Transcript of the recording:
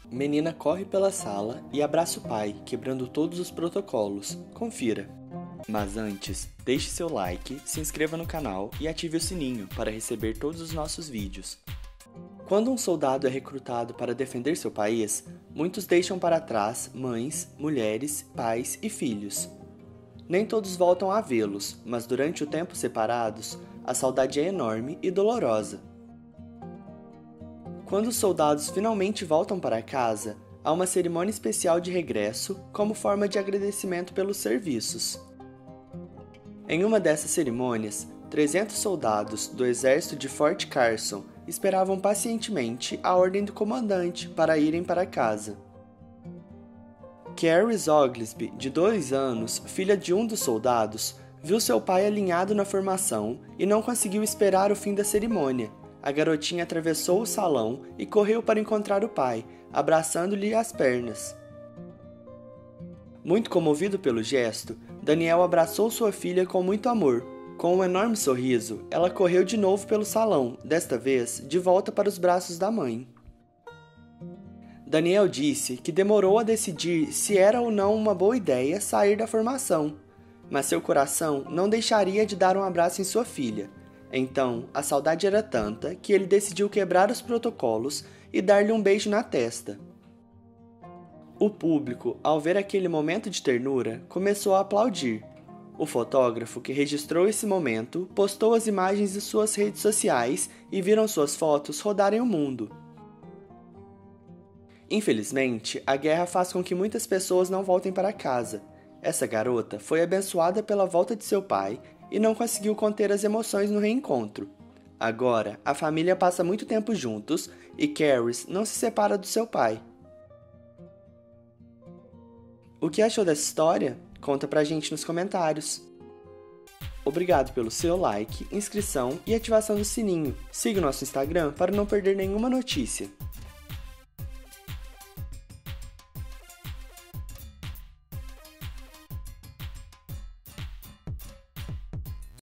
Menina corre pela sala e abraça o pai, quebrando todos os protocolos. Confira. Mas antes, deixe seu like, se inscreva no canal e ative o sininho para receber todos os nossos vídeos. Quando um soldado é recrutado para defender seu país, muitos deixam para trás mães, mulheres, pais e filhos. Nem todos voltam a vê-los, mas durante o tempo separados, a saudade é enorme e dolorosa. Quando os soldados finalmente voltam para casa, há uma cerimônia especial de regresso como forma de agradecimento pelos serviços. Em uma dessas cerimônias, 300 soldados do exército de Fort Carson esperavam pacientemente a ordem do comandante para irem para casa. Carrie Oglesby, de 2 anos, filha de um dos soldados, viu seu pai alinhado na formação e não conseguiu esperar o fim da cerimônia. A garotinha atravessou o salão e correu para encontrar o pai, abraçando-lhe as pernas. Muito comovido pelo gesto, Daniel abraçou sua filha com muito amor. Com um enorme sorriso, ela correu de novo pelo salão, desta vez de volta para os braços da mãe. Daniel disse que demorou a decidir se era ou não uma boa ideia sair da formação, mas seu coração não deixaria de dar um abraço em sua filha. Então, a saudade era tanta que ele decidiu quebrar os protocolos e dar-lhe um beijo na testa. O público, ao ver aquele momento de ternura, começou a aplaudir. O fotógrafo que registrou esse momento postou as imagens em suas redes sociais e viram suas fotos rodarem o mundo. Infelizmente, a guerra faz com que muitas pessoas não voltem para casa. Essa garota foi abençoada pela volta de seu pai e não conseguiu conter as emoções no reencontro. Agora, a família passa muito tempo juntos e Carrie não se separa do seu pai. O que achou dessa história? Conta pra gente nos comentários. Obrigado pelo seu like, inscrição e ativação do sininho. Siga o nosso Instagram para não perder nenhuma notícia.